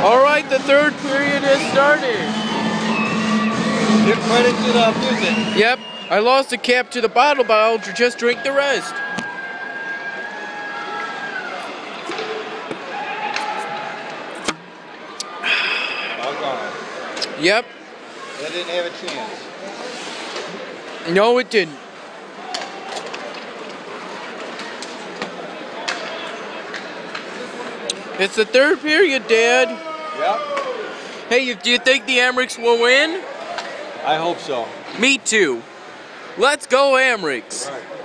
All right, the third period has started. Give credit to the music. Yep, I lost the cap to the bottle, but I'll just drink the rest. Yep. That didn't have a chance. No, it didn't. It's the third period, Dad. Yep. Hey, do you think the Amrics will win? I hope so. Me too. Let's go, Amrics. All right.